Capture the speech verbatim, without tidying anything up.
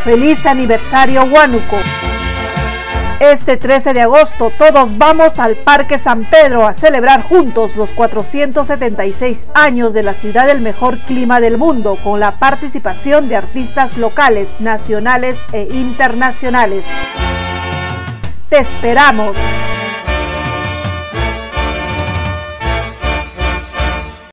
¡Feliz aniversario, Huánuco! Este trece de agosto todos vamos al Parque San Pedro a celebrar juntos los cuatrocientos setenta y seis años de la ciudad del mejor clima del mundo, con la participación de artistas locales, nacionales e internacionales. ¡Te esperamos!